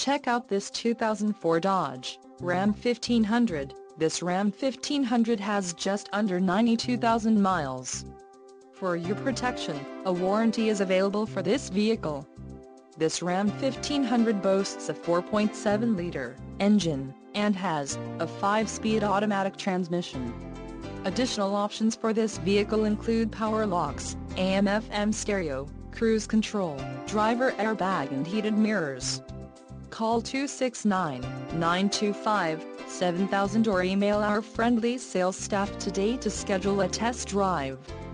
Check out this 2004 Dodge Ram 1500. This Ram 1500 has just under 92,000 miles. For your protection, a warranty is available for this vehicle. This Ram 1500 boasts a 4.7-liter engine and has a 5-speed automatic transmission. Additional options for this vehicle include power locks, AM/FM stereo, cruise control, driver airbag and heated mirrors. Call 269-925-7000 or email our friendly sales staff today to schedule a test drive.